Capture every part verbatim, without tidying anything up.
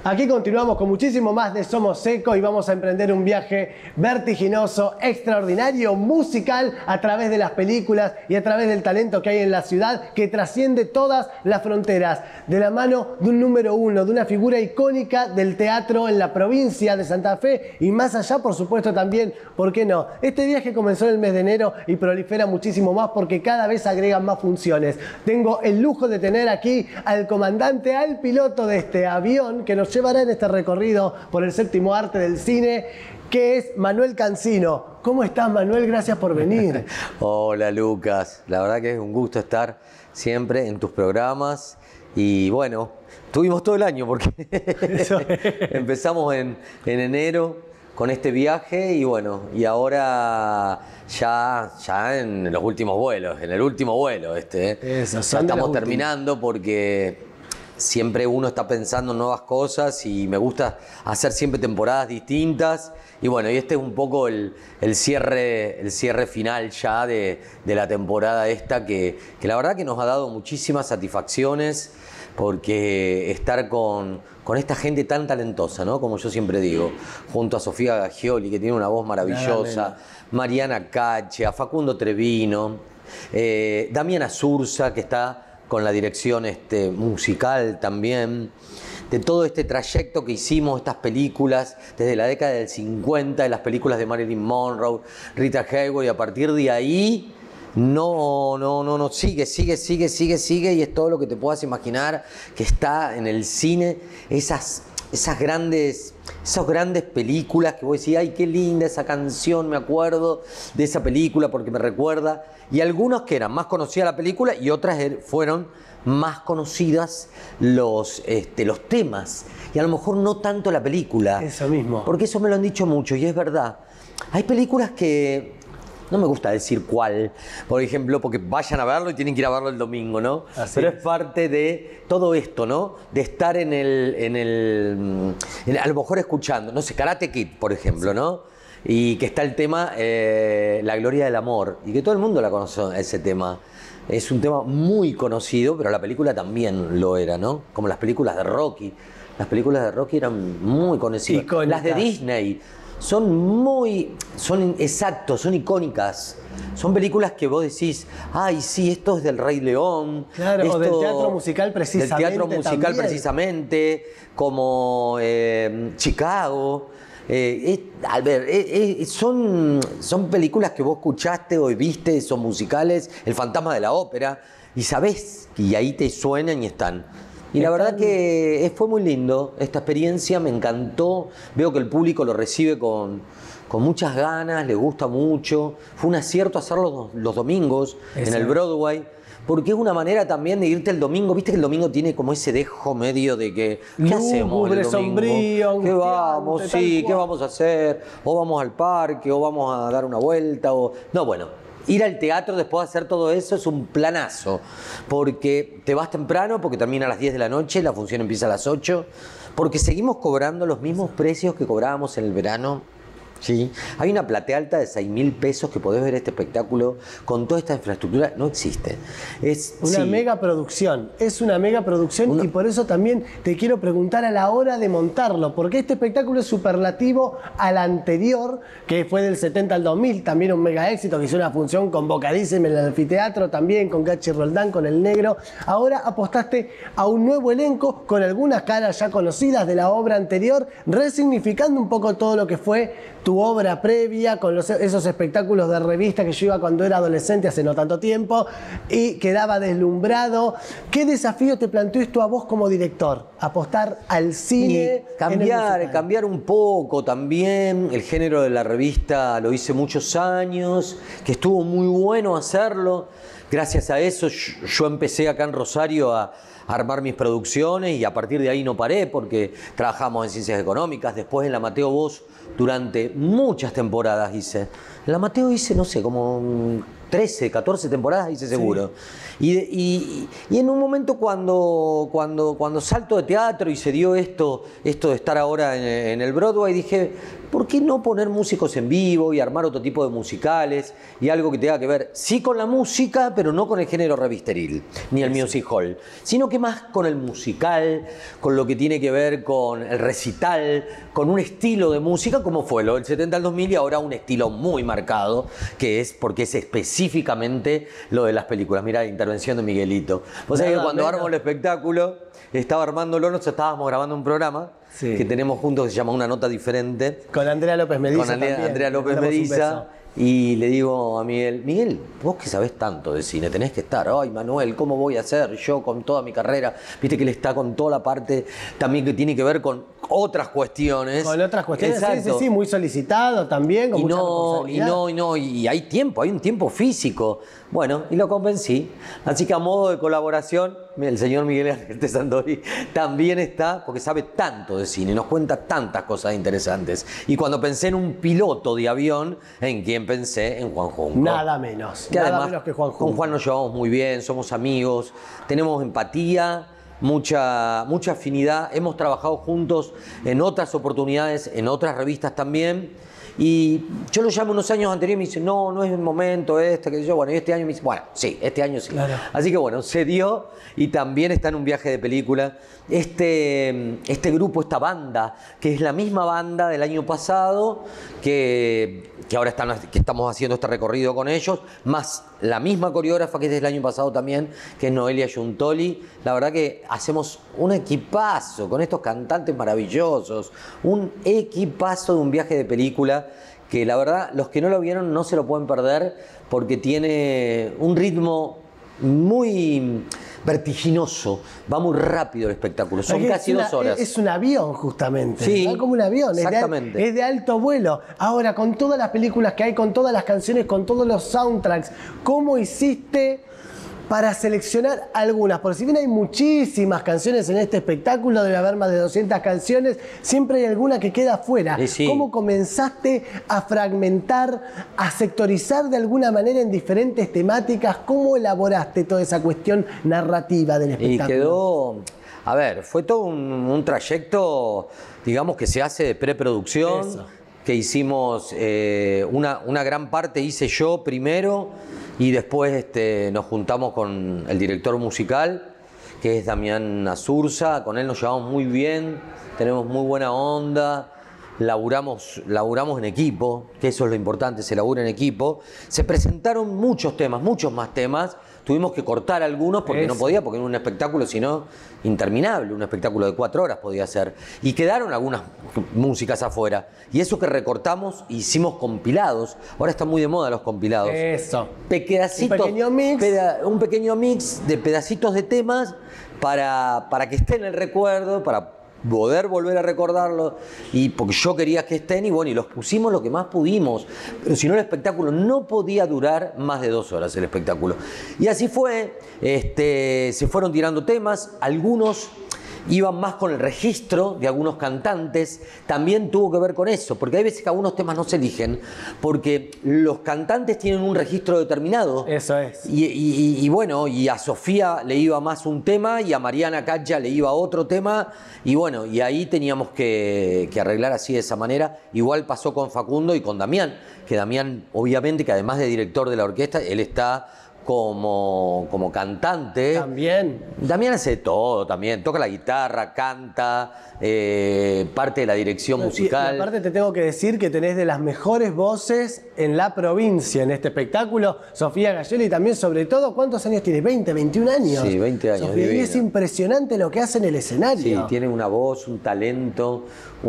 Aquí continuamos con muchísimo más de Somos Seco y vamos a emprender un viaje vertiginoso, extraordinario, musical a través de las películas y a través del talento que hay en la ciudad que trasciende todas las fronteras. De la mano de un número uno, de una figura icónica del teatro en la provincia de Santa Fe y más allá, por supuesto, también, ¿por qué no? Este viaje comenzó en el mes de enero y prolifera muchísimo más porque cada vez agregan más funciones. Tengo el lujo de tener aquí al comandante, al piloto de este avión que nos llevará en este recorrido por el séptimo arte del cine, que es Manuel Cancino. ¿Cómo estás, Manuel? Gracias por venir. Hola, Lucas. La verdad que es un gusto estar siempre en tus programas. Y bueno, tuvimos todo el año porque empezamos en, en enero con este viaje y bueno, y ahora ya, ya en los últimos vuelos, en el último vuelo este. ¿eh? Eso, ya estamos terminando porque siempre uno está pensando en nuevas cosas y me gusta hacer siempre temporadas distintas. Y bueno, y este es un poco el, el, cierre, el cierre final ya de, de la temporada esta que, que la verdad que nos ha dado muchísimas satisfacciones porque estar con, con esta gente tan talentosa, ¿no? Como yo siempre digo, junto a Sofía Gaggioli, que tiene una voz maravillosa, Mariana Cache, a Facundo Trevino, eh, Damiana Surza, que está con la dirección este, musical también, de todo este trayecto que hicimos, estas películas, desde la década del cincuenta, de las películas de Marilyn Monroe, Rita Hayworth, y a partir de ahí, no, no, no, no, sigue, sigue, sigue, sigue, sigue, y es todo lo que te puedas imaginar que está en el cine, esas, esas grandes, esas grandes películas que vos decís, ay, qué linda esa canción, me acuerdo de esa película porque me recuerda. Y algunos que eran más conocidas la película y otras fueron más conocidas los, este, los temas. Y a lo mejor no tanto la película. Eso mismo. Porque eso me lo han dicho mucho y es verdad. Hay películas que no me gusta decir cuál, por ejemplo, porque vayan a verlo y tienen que ir a verlo el domingo, ¿no? Así Pero es. es parte de todo esto, ¿no? De estar en el, en el, en, a lo mejor escuchando, no sé, Karate Kid, por ejemplo, sí. ¿no? Y que está el tema eh, La Gloria del Amor, y que todo el mundo la conoce, ese tema. Es un tema muy conocido, pero la película también lo era, ¿no? Como las películas de Rocky. Las películas de Rocky eran muy conocidas. Icónicas. Las de Disney son muy, son exactos, son icónicas. Son películas que vos decís, ay, sí, esto es del Rey León. Claro, esto, o del teatro musical precisamente. Del teatro musical también. precisamente, como eh, Chicago. Eh, eh, a ver, eh, eh, son, son películas que vos escuchaste o viste, son musicales, El Fantasma de la Ópera, y sabés, y ahí te suenan y están. Y la verdad que fue muy lindo esta experiencia, me encantó, veo que el público lo recibe con, con muchas ganas, le gusta mucho, fue un acierto hacerlo los, los domingos en el Broadway. Porque es una manera también de irte el domingo. Viste que el domingo tiene como ese dejo medio de que ¿qué Lúgubre, hacemos el domingo? sombrío, ¿Qué vamos? tal Sí, cual. ¿qué vamos a hacer? O vamos al parque, o vamos a dar una vuelta, o... No, bueno, ir al teatro después de hacer todo eso es un planazo. Porque te vas temprano, porque termina a las diez de la noche, la función empieza a las ocho. Porque seguimos cobrando los mismos precios que cobrábamos en el verano. Sí, hay una platea alta de seis mil pesos que podés ver este espectáculo con toda esta infraestructura, no existe. Es una sí. mega producción, es una mega producción una... y por eso también te quiero preguntar a la hora de montarlo, porque este espectáculo es superlativo al anterior, que fue del setenta al dos mil, también un mega éxito, que hizo una función convocadísima en el anfiteatro, también con Gachi Roldán, con El Negro. Ahora apostaste a un nuevo elenco con algunas caras ya conocidas de la obra anterior, resignificando un poco todo lo que fue tu obra previa, con los, esos espectáculos de revista que yo iba cuando era adolescente, hace no tanto tiempo, y quedaba deslumbrado. ¿Qué desafío te planteó esto a vos como director? Apostar al cine. Y cambiar, cambiar un poco también. El género de la revista lo hice muchos años, que estuvo muy bueno hacerlo. Gracias a eso yo empecé acá en Rosario a armar mis producciones y a partir de ahí no paré porque trabajamos en ciencias económicas, después en la Mateo Voz durante muchas temporadas hice. En la Mateo hice, no sé, como trece, catorce temporadas, hice seguro. Sí. Y, y, y en un momento cuando, cuando, cuando salto de teatro y se dio esto, esto de estar ahora en, en el Broadway, dije, ¿por qué no poner músicos en vivo y armar otro tipo de musicales y algo que tenga que ver, sí con la música, pero no con el género revisteril, ni el music hall, sino que más con el musical, con lo que tiene que ver con el recital, con un estilo de música como fue lo del setenta al dos mil y ahora un estilo muy marcado, que es porque es específicamente lo de las películas. Mirá la intervención de Miguelito. Vos sabés que cuando armo el espectáculo, estaba armándolo, nosotros estábamos grabando un programa sí. que tenemos juntos que se llama Una Nota Diferente. Con Andrea López Mediza. Con Andrea, también. Andrea López Mediza. Y le digo a Miguel, Miguel, vos que sabés tanto de cine, tenés que estar. Ay, Manuel, ¿cómo voy a hacer yo con toda mi carrera? Viste que él está con toda la parte también que tiene que ver con otras cuestiones. Con otras cuestiones, sí, sí, sí, muy solicitado también, con y mucha no, y no, y no, y hay tiempo, hay un tiempo físico. Bueno, y lo convencí. Así que a modo de colaboración, el señor Miguel Ángel Sandori también está, porque sabe tanto de cine, nos cuenta tantas cosas interesantes. Y cuando pensé en un piloto de avión, ¿en quién pensé? En Juan Junco. Nada menos, que nada además, menos que Juan Junco. Con Juan nos llevamos muy bien, somos amigos, tenemos empatía, mucha, mucha afinidad. Hemos trabajado juntos en otras oportunidades, en otras revistas también. Y yo lo llamo unos años anteriores y me dice, no, no es el momento este, que yo, bueno, y este año me dice, bueno, sí, este año sí. Claro. Así que bueno, se dio y también está en un viaje de película. Este, este grupo, esta banda, que es la misma banda del año pasado, que, que ahora están, que estamos haciendo este recorrido con ellos, más la misma coreógrafa que es del año pasado también, que es Noelia Giuntoli. La verdad que hacemos un equipazo con estos cantantes maravillosos, un equipazo de un viaje de película que la verdad los que no lo vieron no se lo pueden perder porque tiene un ritmo muy vertiginoso, va muy rápido el espectáculo, son Porque casi una, dos horas. Es un avión justamente, sí, va como un avión, exactamente. Es, de, es de alto vuelo. Ahora, con todas las películas que hay, con todas las canciones, con todos los soundtracks, ¿cómo hiciste para seleccionar algunas? Porque si bien hay muchísimas canciones en este espectáculo, debe haber más de doscientas canciones, siempre hay alguna que queda fuera. Sí, sí. ¿Cómo comenzaste a fragmentar, a sectorizar de alguna manera en diferentes temáticas? ¿Cómo elaboraste toda esa cuestión narrativa del espectáculo? Y quedó, a ver, fue todo un, un trayecto, digamos, que se hace de preproducción. Eso. Que hicimos, eh, una, una gran parte hice yo primero y después este, nos juntamos con el director musical, que es Damián Azurza, con él nos llevamos muy bien, tenemos muy buena onda, laburamos, laburamos en equipo, que eso es lo importante, se labura en equipo. Se presentaron muchos temas, muchos más temas, tuvimos que cortar algunos porque eso. No podía, porque era un espectáculo, sino interminable, un espectáculo de cuatro horas podía ser. Y quedaron algunas músicas afuera. Y eso que recortamos, hicimos compilados. Ahora están muy de moda los compilados. Eso. Pedacitos, un pequeño mix. Peda, un pequeño mix de pedacitos de temas para, para que esté en el recuerdo, para poder volver a recordarlo, y porque yo quería que estén, y bueno, y los pusimos lo que más pudimos, pero si no el espectáculo no podía durar más de dos horas el espectáculo. Y así fue, este, se fueron tirando temas, algunos iban más con el registro de algunos cantantes, también tuvo que ver con eso, porque hay veces que algunos temas no se eligen, porque los cantantes tienen un registro determinado. Eso es. Y, y, y bueno, y a Sofía le iba más un tema, y a Mariana Calla le iba otro tema, y bueno, y ahí teníamos que, que arreglar así de esa manera. Igual pasó con Facundo y con Damián, que Damián, obviamente, que además de director de la orquesta, él está Como, como cantante. También. Damián hace todo también. Toca la guitarra, canta, eh, parte de la dirección musical. Y, y aparte te tengo que decir que tenés de las mejores voces en la provincia en este espectáculo. Sofía Gayoli también, sobre todo, ¿cuántos años tienes? ¿veinte, veintiún años? Sí, veinte años. Sofía, y es impresionante lo que hace en el escenario. Sí, tiene una voz, un talento,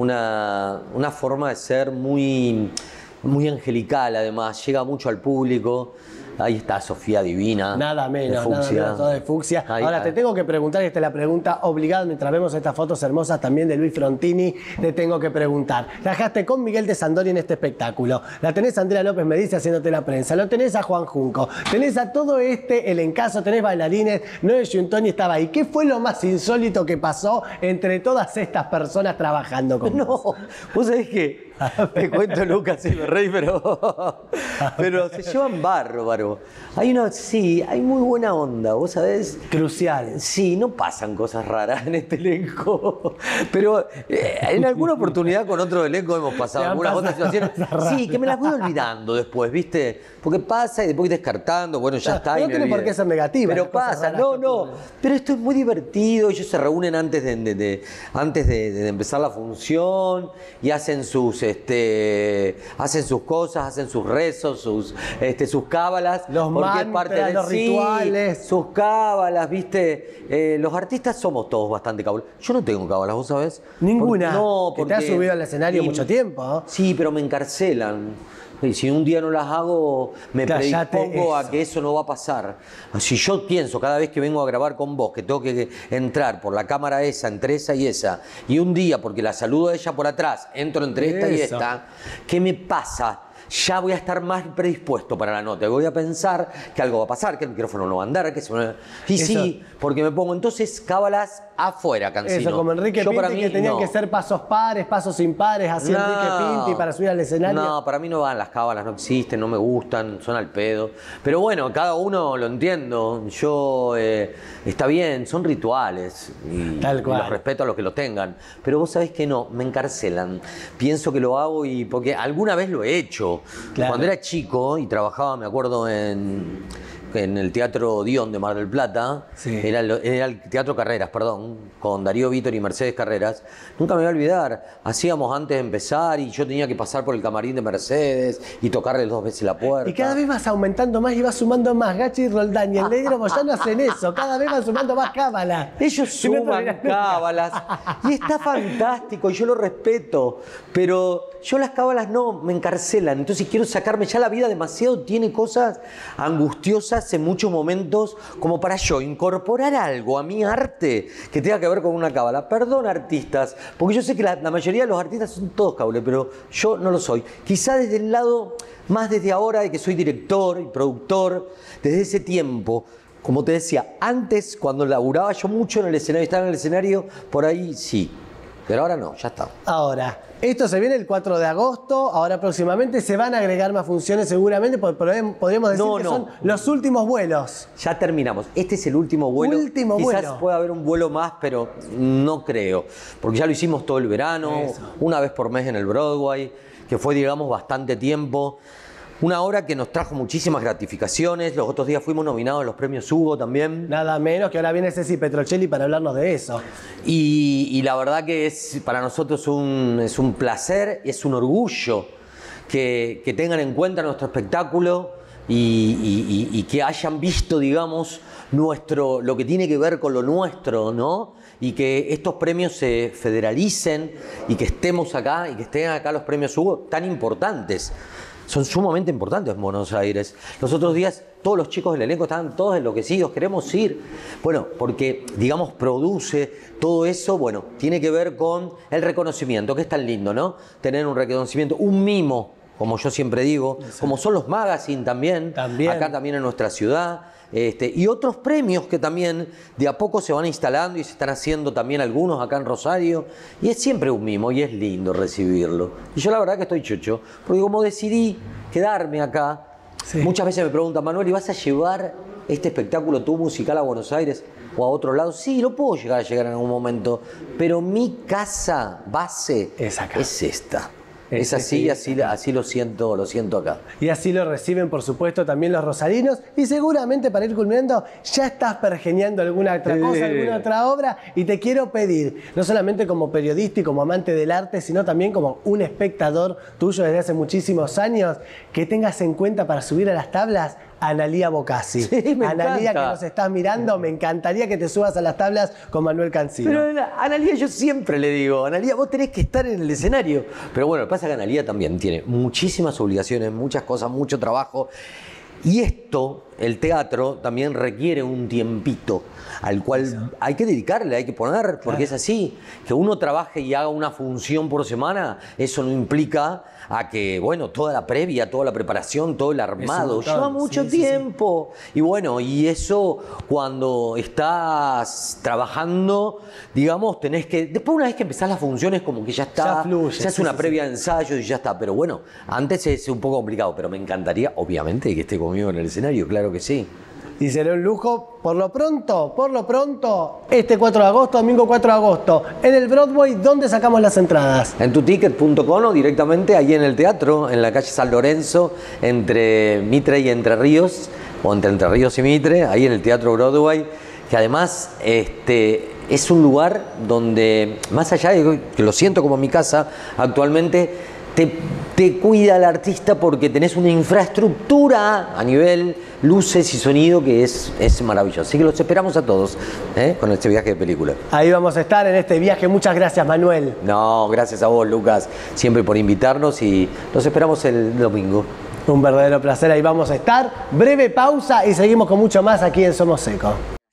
una, una forma de ser muy, muy angelical además. Llega mucho al público. Ahí está Sofía divina. Nada menos, nada menos, todo de fucsia. Ahí, Ahora, ahí. te tengo que preguntar, y esta es la pregunta obligada, mientras vemos estas fotos hermosas también de Luis Frontini, te tengo que preguntar. Trabajaste con Miguel de Sandori en este espectáculo. La tenés a Andrea López Mediza haciéndote la prensa. Lo tenés a Juan Junco. Tenés a todo este elencazo, tenés bailarines. Noé Giuntoli estaba ahí. ¿Qué fue lo más insólito que pasó entre todas estas personas trabajando con No, vos? vos sabés que te cuento, Lucas, y me reí, pero, pero se llevan bárbaro. raro. Hay una, sí, hay muy buena onda, ¿vos sabés? Crucial. Sí, no pasan cosas raras en este elenco, pero eh, en alguna oportunidad con otro elenco hemos pasado algunas otras situaciones. Sí, que me las voy olvidando después, ¿viste? Porque pasa y después voy descartando, bueno, ya está. No y me tiene por olvidé. qué ser negativa. Pero pasa, no, no. Pero esto es muy divertido, ellos se reúnen antes de, de, de antes de, de empezar la función y hacen sus, este, hacen sus cosas, hacen sus rezos, sus, este, sus cábalas. Los mantras, parte de, los sí, rituales. Sus cábalas, ¿viste? Eh, los artistas somos todos bastante cábalas. Yo no tengo cábalas, ¿vos sabés? Ninguna. Porque, no, porque porque... te has subido al escenario y, mucho tiempo, ¿no? Sí, pero me encarcelan. Y si un día no las hago, me Cállate predispongo eso. a que eso no va a pasar. Si yo pienso cada vez que vengo a grabar con vos que tengo que entrar por la cámara esa, entre esa y esa, y un día, porque la saludo a ella por atrás, entro entre esta y Eso. esta, ¿qué me pasa? Ya voy a estar más predispuesto para la nota. Voy a pensar que algo va a pasar, que el micrófono no va a andar, que se me... Y Eso. sí, porque me pongo entonces cábalas afuera, Cancino. Eso, como Enrique Yo, Pinti, para mí, que tenían no. que ser pasos pares, pasos impares, así No. Enrique Pinti para subir al escenario. No, para mí no van las cábalas, no existen, no me gustan, son al pedo. Pero bueno, cada uno lo entiendo. Yo, eh, está bien, son rituales. Y, Tal cual. y los respeto a los que lo tengan. Pero vos sabés que no, me encarcelan. Pienso que lo hago y porque alguna vez lo he hecho. Claro. Cuando era chico y trabajaba, me acuerdo, en, en el Teatro Dion de Mar del Plata, Sí. era, el, era el Teatro Carreras, perdón, con Darío Vítor y Mercedes Carreras. Nunca me voy a olvidar, hacíamos antes de empezar y yo tenía que pasar por el camarín de Mercedes y tocarle dos veces la puerta. Y cada vez vas aumentando más y vas sumando más. Gachi, Roldán y el negro pues ya no hacen eso. Cada vez van sumando más cábalas. Ellos Si no suman terminan nunca. cábalas y está fantástico y yo lo respeto, pero yo las cábalas no, me encarcelan, entonces quiero sacarme, ya la vida demasiado tiene cosas angustiosas en muchos momentos como para yo incorporar algo a mi arte que tenga que ver con una cábala. Perdón, artistas, porque yo sé que la, la mayoría de los artistas son todos cábalas, pero yo no lo soy. Quizá desde el lado, más desde ahora de que soy director y productor, desde ese tiempo. Como te decía, antes cuando laburaba yo mucho en el escenario, estaba en el escenario, por ahí sí, pero ahora no, ya está. Ahora, esto se viene el cuatro de agosto, ahora próximamente se van a agregar más funciones seguramente, porque podríamos decir No, que no. son los últimos vuelos. Ya terminamos. Este es el último vuelo. Último Quizás vuelo. pueda haber un vuelo más, pero no creo. Porque ya lo hicimos todo el verano, Eso. una vez por mes en el Broadway, que fue, digamos, bastante tiempo. Una obra que nos trajo muchísimas gratificaciones. Los otros días fuimos nominados a los premios Hugo también. Nada menos que ahora viene Ceci Petrocelli para hablarnos de eso. Y, y la verdad que es para nosotros un, es un placer, es un orgullo que, que tengan en cuenta nuestro espectáculo y, y- y- y que hayan visto, digamos, nuestro, lo que tiene que ver con lo nuestro, ¿no? Y que estos premios se federalicen y que estemos acá y que estén acá los premios Hugo tan importantes. Son sumamente importantes en Buenos Aires. Los otros días todos los chicos del elenco estaban todos enloquecidos, queremos ir. Bueno, porque, digamos, produce todo eso, bueno, tiene que ver con el reconocimiento, que es tan lindo, ¿no? Tener un reconocimiento, un mimo, como yo siempre digo, Exacto. como son los magazine también, También. acá también en nuestra ciudad. Este, y otros premios que también de a poco se van instalando y se están haciendo también algunos acá en Rosario. Y es siempre un mimo y es lindo recibirlo. Y yo la verdad que estoy chocho, porque como decidí quedarme acá, Sí. muchas veces me preguntan, Manuel, ¿y vas a llevar este espectáculo tú musical a Buenos Aires o a otro lado? Sí, lo puedo llegar a llegar en algún momento, pero mi casa base Es acá. es esta. Es Es así y este, así, así lo siento, lo siento acá. Y así lo reciben, por supuesto, también los rosarinos. Y seguramente para ir culminando, ya estás pergeñando alguna otra cosa, Sí. alguna otra obra. Y te quiero pedir, no solamente como periodista y como amante del arte, sino también como un espectador tuyo desde hace muchísimos años, que tengas en cuenta para subir a las tablas a Analía Bocassi. Sí, me Analía, encanta. que nos estás mirando, me encantaría que te subas a las tablas con Manuel Cancino. Pero a Analía yo siempre le digo, Analía, vos tenés que estar en el escenario. Pero bueno, lo que pasa es que Analía también tiene muchísimas obligaciones, muchas cosas, mucho trabajo. Y esto el teatro también requiere un tiempito al cual hay que dedicarle, hay que poner, porque es así. Que uno trabaje y haga una función por semana, eso no implica a que, bueno, toda la previa, toda la preparación, todo el armado, lleva mucho sí, tiempo. Sí, sí. Y bueno, y eso cuando estás trabajando, digamos, tenés que, después una vez que empezás las funciones como que ya está, ya fluye, se hace sí, una sí, previa sí. de ensayo y ya está. Pero bueno, antes es un poco complicado, pero me encantaría, obviamente, que esté conmigo en el escenario, claro que sí. Y será un lujo, por lo pronto, por lo pronto, este cuatro de agosto, domingo cuatro de agosto, en el Broadway, ¿dónde sacamos las entradas? En tuticket punto com o directamente ahí en el teatro, en la calle San Lorenzo, entre Mitre y Entre Ríos, o entre Entre Ríos y Mitre, ahí en el Teatro Broadway, que además este, es un lugar donde, más allá de que lo siento como mi casa actualmente, Te, te cuida el artista porque tenés una infraestructura a nivel luces y sonido que es, es maravilloso. Así que los esperamos a todos ¿eh? con este viaje de película. Ahí vamos a estar en este viaje. Muchas gracias, Manuel. No, gracias a vos, Lucas, siempre por invitarnos y los esperamos el domingo. Un verdadero placer. Ahí vamos a estar. Breve pausa y seguimos con mucho más aquí en Somos Seco.